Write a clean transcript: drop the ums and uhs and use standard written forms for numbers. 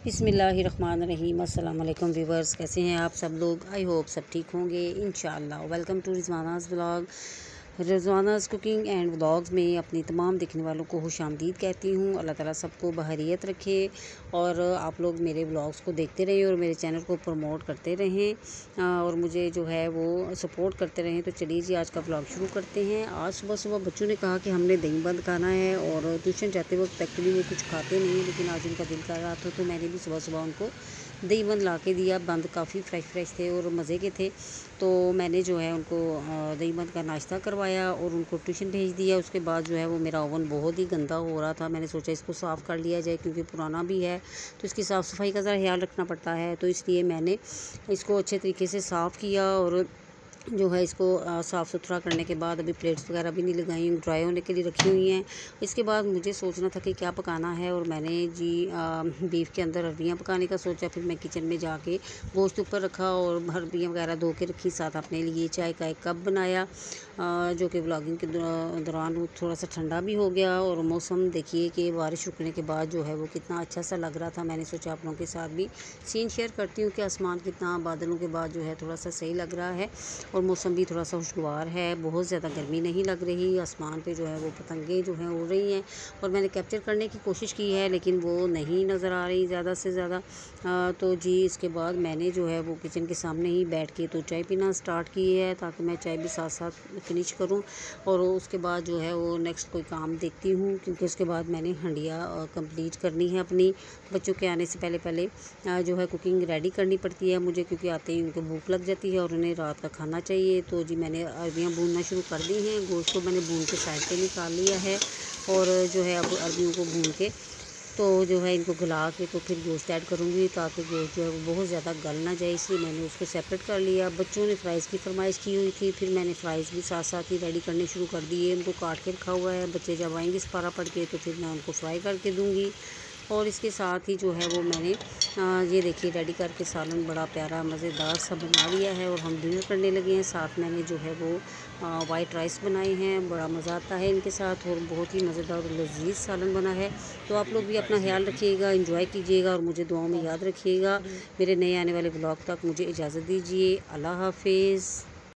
बिस्मिल्लाहिर्रहमानिर्रहीम। अस्सलाम वालेकुम व्यूवर्स, कैसे हैं आप सब लोग? आई होप सब ठीक होंगे इंशाअल्लाह। Welcome to Rizwana's vlog. Rizwana's cooking and vlogs में अपनी तमाम देखने वालों को खुशामदीद कहती हूँ। अल्लाह ताला सबको बहरियत रखे और आप लोग मेरे व्लॉग्स को देखते रहें और मेरे चैनल को प्रमोट करते रहें और मुझे जो है वो सपोर्ट करते रहें। तो चलिए जी, आज का व्लॉग शुरू करते हैं। आज सुबह सुबह बच्चों ने कहा कि हमने दही बंद खाना है और ट्यूशन जाते वक्त एक्चुअली वो कुछ खाते नहीं, लेकिन आज उनका दिल कर रहा था तो मैंने भी सुबह सुबह उनको दही बंद ला के दिया। बंद काफ़ी फ्रेश थे और मज़े के थे, तो मैंने जो है उनको दही बंद का नाश्ता करवाया और उनको ट्यूशन भेज दिया। उसके बाद जो है वो मेरा ओवन बहुत ही गंदा हो रहा था। मैंने सोचा इसको साफ़ कर लिया जाए, क्योंकि पुराना भी है तो इसकी साफ़ सफाई का ज़रा ख्याल रखना पड़ता है। तो इसलिए मैंने इसको अच्छे तरीके से साफ़ किया और जो है इसको साफ़ सुथरा करने के बाद अभी प्लेट्स वगैरह भी नहीं लगाई, ड्राई होने के लिए रखी हुई हैं। इसके बाद मुझे सोचना था कि क्या पकाना है और मैंने जी बीफ के अंदर अरबियाँ पकाने का सोचा। फिर मैं किचन में जाके गोश्त ऊपर रखा और अरबियाँ वगैरह धो के रखी। साथ अपने लिए चाय का एक कप बनाया, जो कि व्लॉगिंग के दौरान वो थोड़ा सा ठंडा भी हो गया और मौसम देखिए कि बारिश रुकने के बाद जो है वो कितना अच्छा सा लग रहा था। मैंने सोचा आप लोगों के साथ भी सीन शेयर करती हूँ कि आसमान कितना बादलों के बाद जो है थोड़ा सा सही लग रहा है और मौसम भी थोड़ा सा खुशगवार है। बहुत ज़्यादा गर्मी नहीं लग रही। आसमान पे जो है वो पतंगे जो हैं उड़ रही हैं और मैंने कैप्चर करने की कोशिश की है, लेकिन वो नहीं नज़र आ रही ज़्यादा से ज़्यादा। तो जी इसके बाद मैंने जो है वो किचन के सामने ही बैठ के तो चाय पीना स्टार्ट की है, ताकि मैं चाय भी साथ साथ फिनिश करूं और उसके बाद जो है वो नेक्स्ट कोई काम देखती हूँ, क्योंकि उसके बाद मैंने हंडिया कंप्लीट करनी है अपनी। बच्चों के आने से पहले जो है कुकिंग रेडी करनी पड़ती है मुझे, क्योंकि आते ही उनको भूख लग जाती है और उन्हें रात का खाना चाहिए। तो जी मैंने अरबियाँ भूनना शुरू कर दी हैं। गोश्त को मैंने भून के साइड पे निकाल लिया है और जो है अब अरबियों को भून के तो जो है इनको गला के तो फिर गोश्त ऐड करूँगी, ताकि गोश्त जो है वो बहुत ज़्यादा गल ना जाए, इसलिए मैंने उसको सेपरेट कर लिया। बच्चों ने फ़्राइज़ की फरमाइश की हुई थी, फिर मैंने फ़्राइज़ भी साथ साथ ही रेडी करने शुरू कर दिए। उनको काट के रखा हुआ है, बच्चे जब आएँगे सपारा पढ़ के तो फिर मैं उनको फ्राई करके दूँगी। और इसके साथ ही जो है वो मैंने ये देखिए रेडी करके सालन बड़ा प्यारा मज़ेदार सा बना लिया है और हम डिनर करने लगे हैं। साथ मैंने जो है वो वाइट राइस बनाए हैं, बड़ा मज़ा आता है इनके साथ और बहुत ही मज़ेदार और लजीज सालन बना है। तो आप लोग भी अपना ख्याल रखिएगा, एंजॉय कीजिएगा और मुझे दुआओं में याद रखिएगा। मेरे नए आने वाले ब्लॉग तक मुझे इजाज़त दीजिए। अल्लाह हाफिज़।